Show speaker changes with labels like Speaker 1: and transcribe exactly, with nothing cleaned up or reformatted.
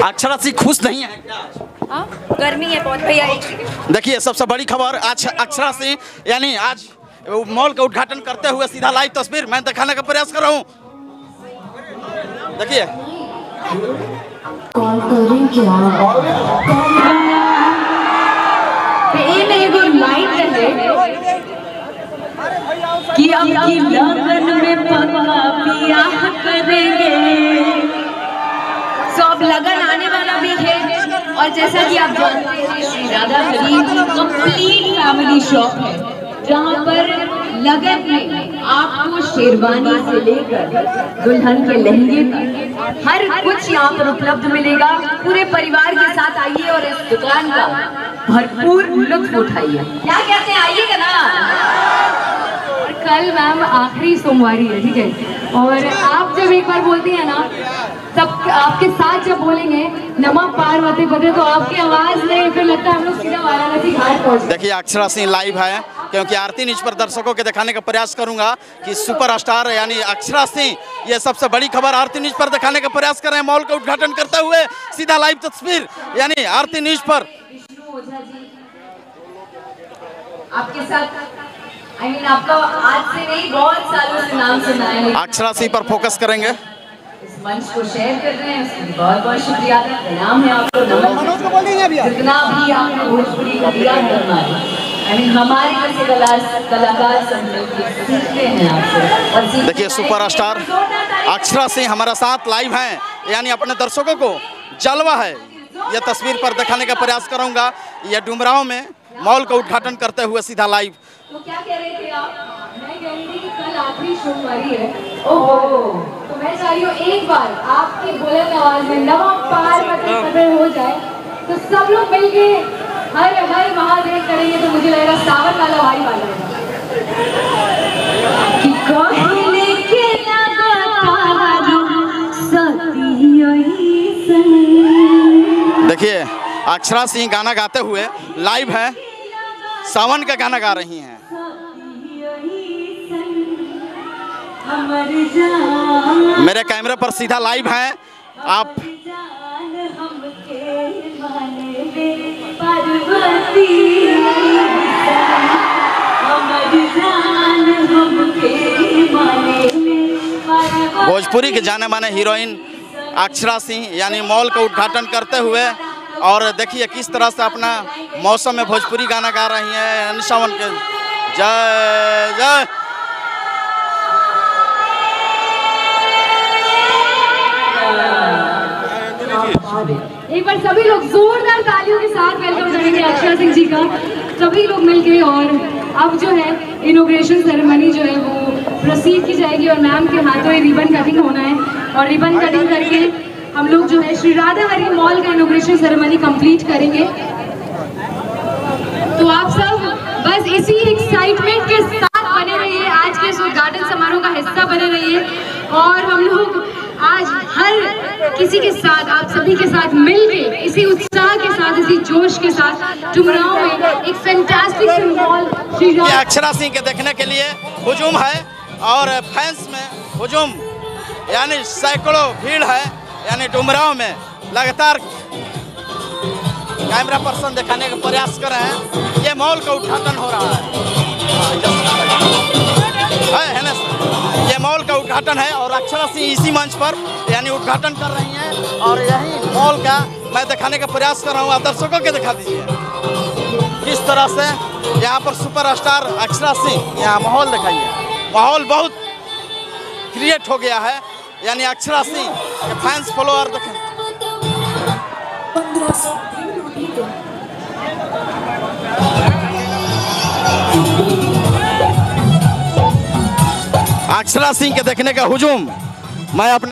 Speaker 1: अक्षरा सिंह खुश नहीं है क्या?
Speaker 2: हाँ, गर्मी है बहुत भैया।
Speaker 1: देखिए सबसे बड़ी खबर, आज अक्षरा सिंह यानी आज मॉल का उद्घाटन करते हुए सीधा लाइव तस्वीर मैं दिखाने का प्रयास कर रहा हूँ। देखिए
Speaker 2: कि अब की लगन में पक्का बियाह करेंगे। सो अब लगन आने वाला भी है और जैसा कि आप जानते हैं Shri Radha Hari complete family shop है जहां पर लगन में आपको शेरवानी से लेकर दुल्हन के लहंगे तक हर कुछ यहाँ पर उपलब्ध मिलेगा। पूरे परिवार के साथ आइए और इस दुकान का भरपूर लुत्फ उठाइए। क्या कहते हैं, आइएगा ना। कल मैम आखिरी सोमवारी है, ठीक है, और आप जब एक बार बोलती हैं ना तब आपके साथ जब बोलेंगे नमः पार्वती पते तो आपकी आवाज नहीं, फिर लगता है हम लोग सीधा वाराणसी घाट पहुंच।
Speaker 1: देखिए अक्षरा सिंह लाइव है क्योंकि आरती न्यूज पर दर्शकों के दिखाने का प्रयास करूंगा कि सुपरस्टार यानी अक्षरा सिंह, ये सबसे बड़ी खबर आरती न्यूज पर दिखाने का प्रयास कर रहे हैं। मॉल का उद्घाटन करते हुए सीधा लाइव तस्वीर यानी आरती न्यूज पर
Speaker 2: आपके साथ। आई मीन आपका आज से नहीं बहुत सालों से नाम सुना है।
Speaker 1: अक्षरा सिंह पर फोकस करेंगे।
Speaker 2: इस मंच को शेयर कर रहे हैं, उसके बहुत बहुत शुक्रिया। प्रणाम है आपको, नमस्कार। जितना भी आपने भोजपुरी को दिया आई मीन हमारे जैसे कलाकार सब मिलकर सीखते हैं आपसे।
Speaker 1: देखिए सुपरस्टार अक्षरा सिंह हमारा साथ लाइव हैं, यानी अपने दर्शकों को जलवा है यह तस्वीर पर दिखाने का प्रयास करूंगा। यह डुमरांव में मॉल का उद्घाटन करते हुए सीधा लाइव।
Speaker 2: तो क्या कह रहे थे आप? मैं कह रही थी कि कल आखिरी सोमवारी है। ओहो, तो मैं चाह रही हूँ एक बार आपकी बुलंद आवाज में नमः पार्वती पते हो जाए तो सब लोग मिलके हर हर महादेव करेंगे तो मुझे लग रहा सावन वाला भाई वाला कि कहले के
Speaker 1: देखिए अक्षरा सिंह गाना गाते हुए लाइव है, सावन का गाना गा रही हैं। मेरे कैमरे पर सीधा लाइव हैं आप। भोजपुरी के जाने माने हीरोइन अक्षरा सिंह यानी मॉल का उद्घाटन करते हुए, और देखिए किस तरह से अपना मौसम में भोजपुरी गाना गा रही हैं। सावन के जय जय।
Speaker 2: एक बार सभी लोग जोरदार तालियों के साथ वेलकम करेंगे अक्षरा सिंह जी का, सभी लोग मिलके। और अब जो है इनॉग्रेशन सेरेमनी जो है वो प्रोसीड की जाएगी और मैम के हाथों ही रिबन कटिंग होना है और रिबन कटिंग करके हम लोग जो है श्री राधा हरी मॉल का इनॉग्रेशन सेरेमनी कंप्लीट करेंगे। तो आप सब बस इसी एक्साइटमेंट के साथ बने रहिए, आज के इस उद्घाटन समारोह का हिस्सा बने रहिए। और हम लोग आज हर किसी के साथ, आप सभी के साथ मिलके इसी उत्साह के साथ, इसी जोश के साथ डुमरांव में एक फैंटास्टिक मॉल श्री राधा।
Speaker 1: अक्षरा सिंह के देखने के लिए हुजूम है और फैंस में हुजूम यानी सैकड़ों भीड़ है, यानी डुमरांव में लगातार कैमरा पर्सन दिखाने का प्रयास कर रहे हैं। ये मॉल का उद्घाटन हो रहा है, है, है ना? ये मॉल का उद्घाटन है और अक्षरा सिंह इसी मंच पर यानी उद्घाटन कर रही हैं और यही मॉल का मैं दिखाने का प्रयास कर रहा हूँ। आप दर्शकों के दिखा दीजिए किस तरह से यहाँ पर सुपरस्टार अक्षरा सिंह, यहाँ माहौल दिखाइए। माहौल बहुत क्रिएट हो गया है, यानी अक्षरा सिंह के फैंस फॉलोअर देखें। अक्षरा सिंह के देखने का हुजूम मैं अपने